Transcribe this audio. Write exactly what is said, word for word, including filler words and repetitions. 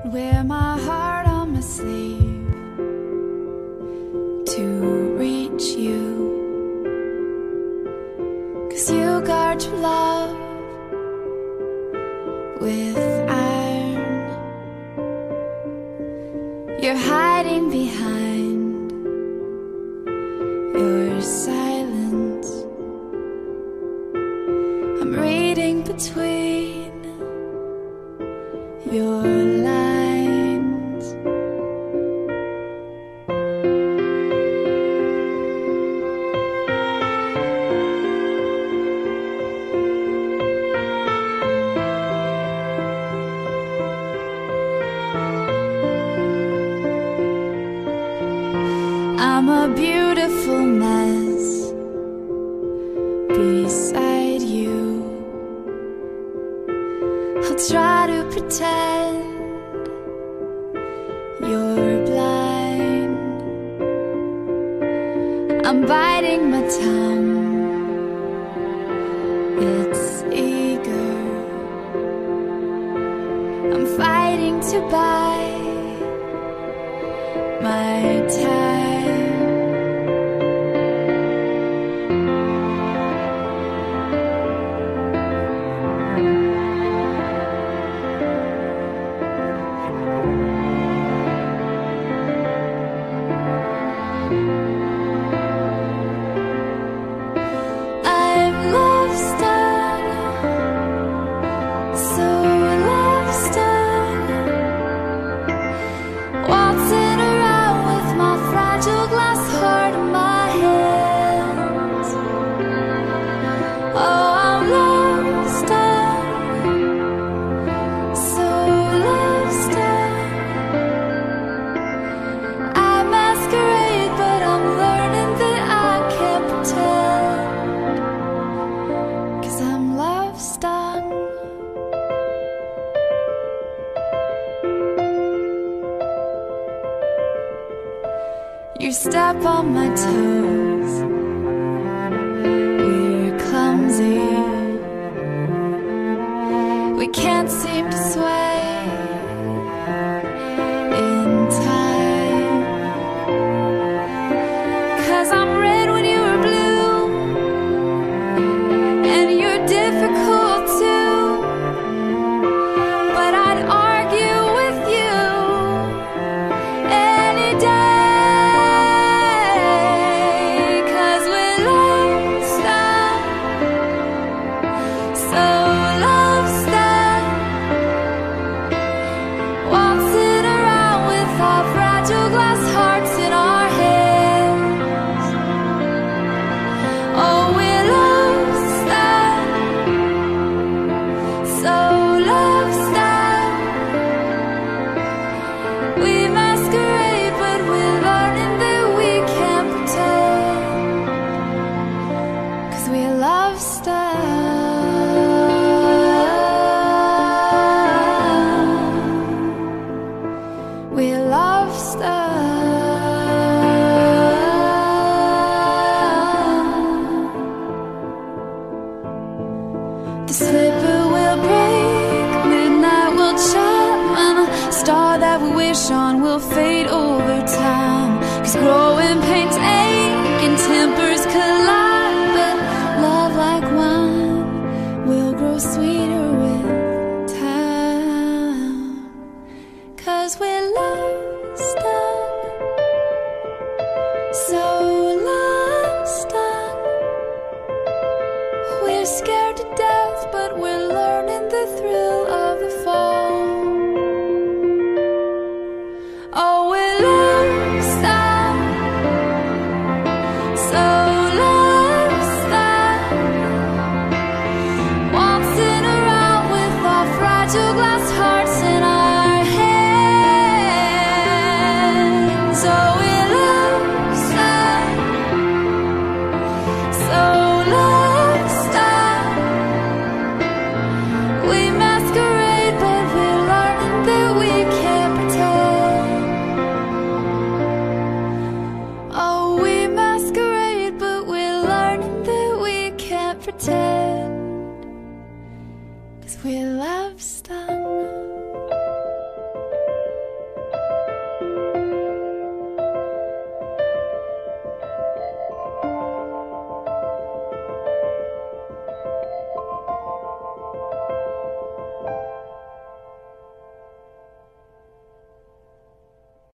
Wear my heart on my sleeve to reach you, 'cause you guard your love with iron. You're hiding behind your silence. I'm reading between your lines. I'm a beautiful mess beside you. I'll try to pretend you're blind. I'm biting my tongue, it's eager. I'm fighting to buy my time. You step on my toes, we're clumsy. We can't seem to sway in time. 'Cause I'm red when you were blue, and you're difficult too. But I'd argue with you any day. The slipper will break, midnight will chime, and a star that we wish on will fade over time. 'Cause growing pains ache and tempers collide, but love like wine will grow sweeter with time. 'Cause we're love stuck, so love stuck. We're scared to death, but we're learning the thrill of the fall. Oh, we're love stuck, so love stuck. Waltzing around with our fragile glass hearts in our hands. Oh, we're love stuck, so love stuck. We masquerade, but we're learning that we can't pretend. Oh, we masquerade, but we're learning that we can't pretend. 'Cause we're